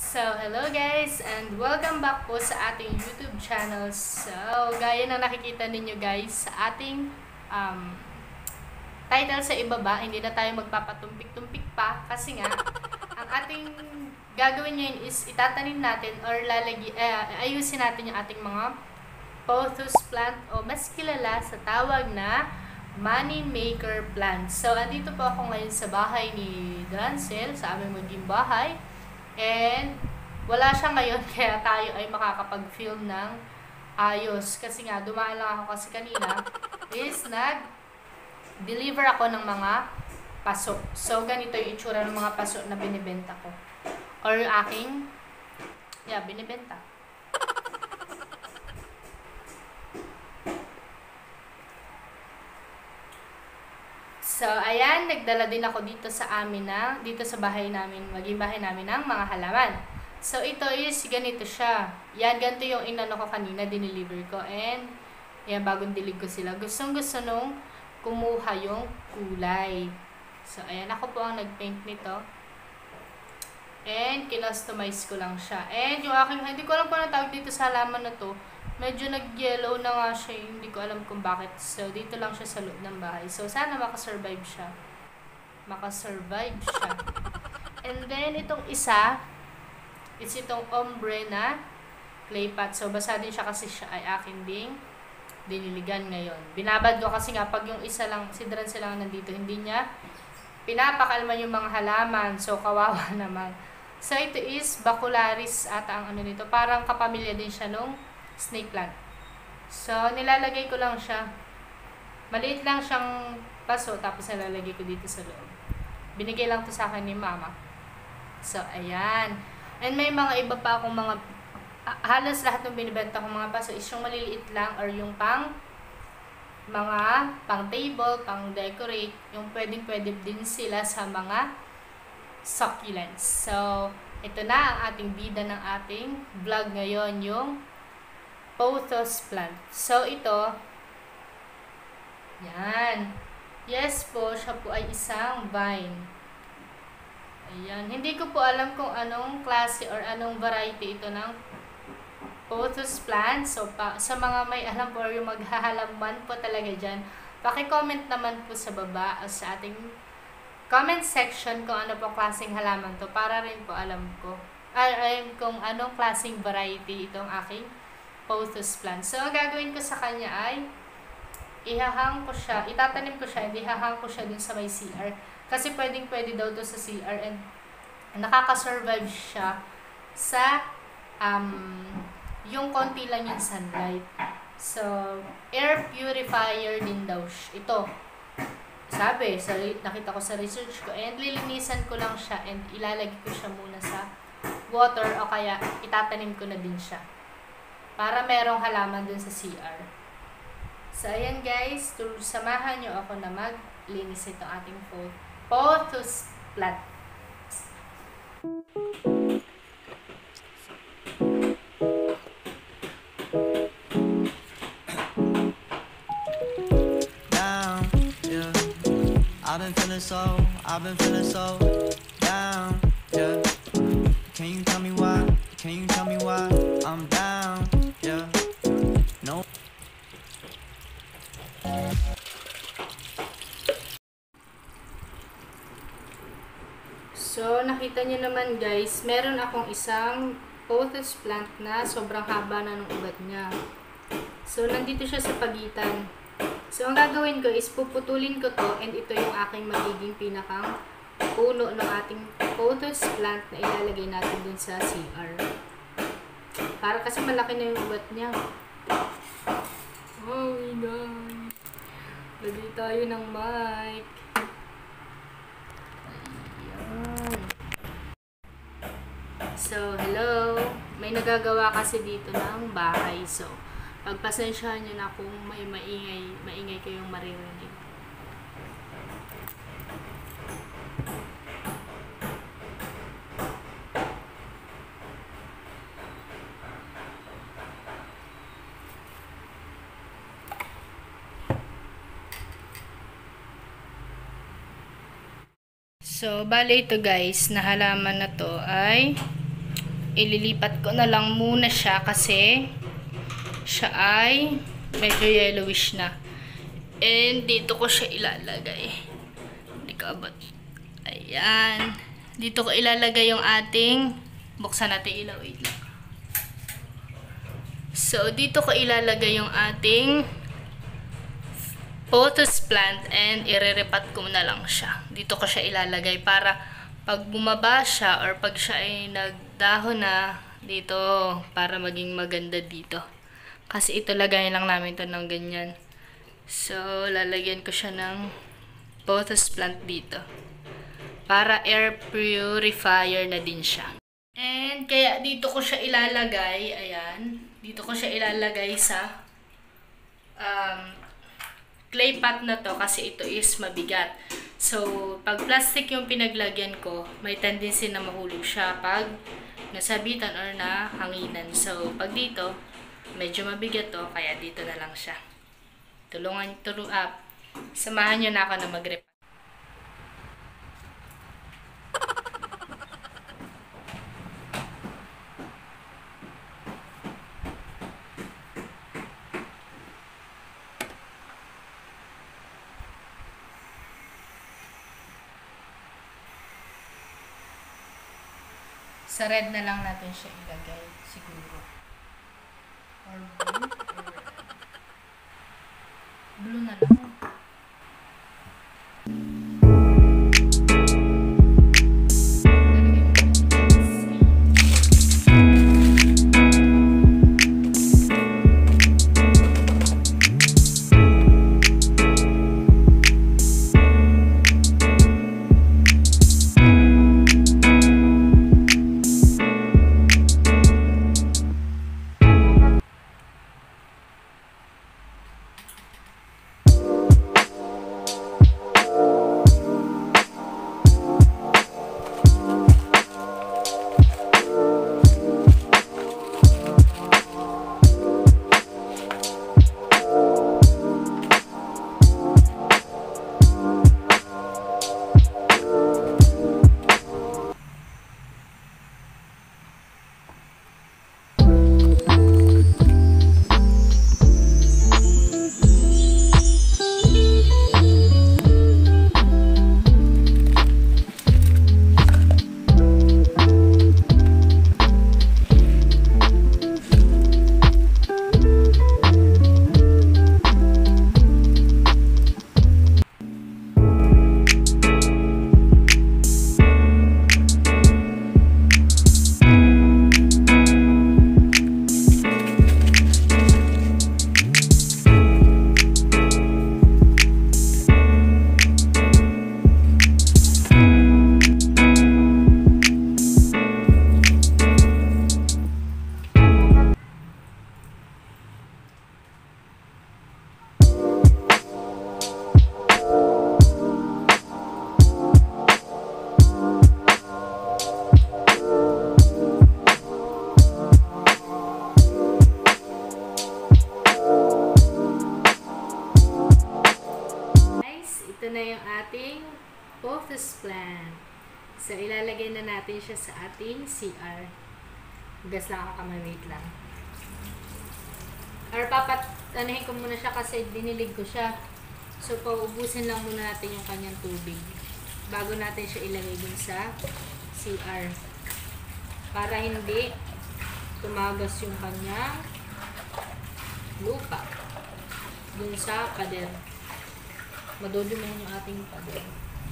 Hello guys and welcome back po sa ating YouTube channel. Gaya ng nakikita ninyo guys sa ating title sa ibaba, hindi na tayo magpapatumpik-tumpik pa kasi nga ang ating gagawin ngayon is itatanim natin or ayusin natin yung ating mga pothos plant o mas kilala sa tawag na money maker plant. Andito po ako ngayon sa bahay ni Drancel, sa aming maging bahay. And wala siya ngayon kaya tayo ay makakapag-film ng ayos. Kasi nga, dumaan lang ako kasi kanina is nag-deliver ako ng mga paso. Ganito yung itsura ng mga paso na binibenta ko. Or aking, binibenta. Ayan, nagdala din ako dito sa bahay namin, maging bahay namin ng mga halaman. Ito is, ganito siya. Yan, ganito yung inano ko kanina, dineliver ko. And, yan, bagong dilig ko sila. Gustong-gusto nung kumuha yung kulay. Ayan, ako po ang nag-paint nito. And, kinustomize ko lang siya. And, yung aking, hindi ko alam kung ano tawag dito sa halaman na to. Medyo nag-yellow na nga siya, hindi ko alam kung bakit. Dito lang siya sa loob ng bahay. Sana makasurvive siya. And then, itong isa, is itong ombre na clay pot. Basa din siya kasi siya ay akin ding diniligan ngayon. Binabad ko kasi nga, pag yung isa lang, si Drancel lang nandito, hindi niya pinapakalman yung mga halaman. Kawawa naman. Ito is Bacularis ata ang ano nito. Parang kapamilya din siya nung snake plant. Nilalagay ko lang siya. Maliit lang siyang paso, tapos nilalagay ko dito sa loob. Binigay lang to sa akin ni mama. Ayan. And may mga iba pa akong mga, halos lahat ng binibenta kong mga paso is yung maliliit lang or yung pang table, pang decorate, yung pwede din sila sa mga succulents. Ito na ang ating bida ng ating vlog ngayon, yung pothos plant. Ito, yan. Yes po, siya po ay isang vine. Ayan. Hindi ko po alam kung anong klase or anong variety ito ng pothos plant. Sa mga may alam po or yung maghahalaman po talaga dyan, paki-comment naman po sa baba o sa ating comment section kung ano po klaseng halaman to para rin po alam ko kung anong klaseng variety itong aking pothos plant. Ang gagawin ko sa kanya ay itatanim ko siya, hindi hahang ko siya dun sa may CR. Kasi pwede daw to sa CR and nakaka-survive siya sa yung konti lang yung sunlight. Air purifier din daw ito. Sabi, nakita ko sa research ko, and lilinisan ko lang siya and ilalagay ko siya muna sa water o kaya itatanim ko na din siya para merong halaman dun sa CR. Ayan guys, samahan nyo ako na maglinis itong ating pothos plant. Down, yeah. I've been feeling so down, yeah. Can you tell me why? I'm down, yeah. No. Nakita niyo naman guys, meron akong isang pothos plant na sobrang haba na ng ugat niya. Nandito siya sa pagitan. Ang gagawin ko is puputulin ko to and ito yung aking magiging pinakang puno ng ating pothos plant na ilalagay natin dun sa CR. Para kasi malaki na yung ugat niya. Oh my God. Lagay tayo ng mic. Hello. May nagagawa kasi dito ng bahay. Pagpasensyahan nyo na kung may maingay kayong maririnig. Bale ito guys, na halaman na to ay ililipat ko na lang muna siya kasi siya ay medyo yellowish na. And dito ko siya ilalagay. Hindi ko abot. Ayan. Dito ko ilalagay yung ating, buksan natin ilaw. Wait lang. So, dito ko ilalagay yung ating pothos plant and ireripat ko na lang siya. Dito ko siya ilalagay para pag bumaba siya or pag siya ay nagdahon na dito, para maging maganda dito. Kasi ito lagayin lang namin to ng ganyan. So, lalagyan ko siya ng pothos plant dito. Para air purifier na din siya. And kaya dito ko siya ilalagay, ayan. Dito ko siya ilalagay sa clay pot na to kasi ito is mabigat. So, pag plastic yung pinaglagyan ko, may tendency na mahulog siya pag nasabitan or nahanginan. So, pag dito, medyo mabigat to, kaya dito na lang siya. Samahan nyo na ako na mag-repack. Sa red na lang natin siya ilagay, siguro. Or blue. Blue na lang. Ito na yung ating pothos plant. So, ilalagay na natin siya sa ating CR. Gas lang ako kamay, wait lang. Or papatanuhin ko muna siya kasi dinilig ko siya. So, paubusin lang muna natin yung kanyang tubig bago natin siya ilagay dun sa CR. Para hindi tumagas yung kanyang lupa dun sa pader. Madudumihan yung ating pader.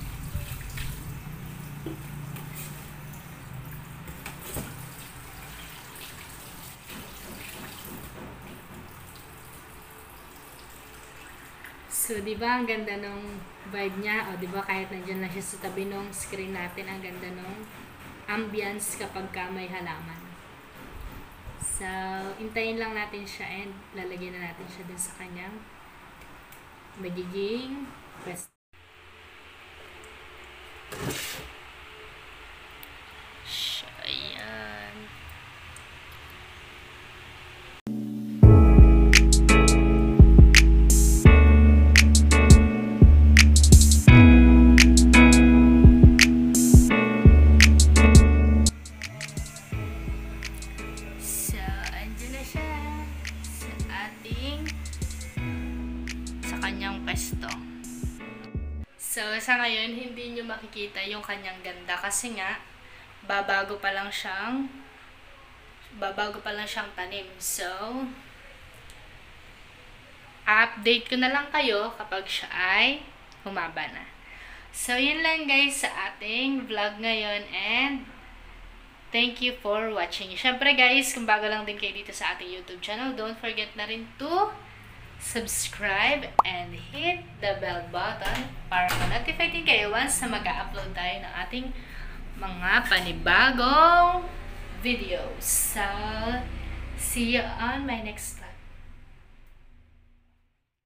So, di ba ang ganda ng vibe niya? O, di ba kahit nandiyan lang siya sa tabi ng screen natin, ang ganda ng ambience kapag ka may halaman. So, intayin lang natin siya and lalagyan na natin siya dun sa kanyang magiging rest. Ayan. pwesto. So, sa ngayon, hindi nyo makikita yung kanyang ganda kasi nga, babago pa lang siyang tanim. So, update ko na lang kayo kapag siya ay humaba na. So, yun lang guys sa ating vlog ngayon and thank you for watching. Syempre guys, kung bago lang din kayo dito sa ating YouTube channel, don't forget na rin to subscribe and hit the bell button para ma-notify din kayo once na mag-upload tayo ng ating mga panibagong videos. So, see you on my next vlog.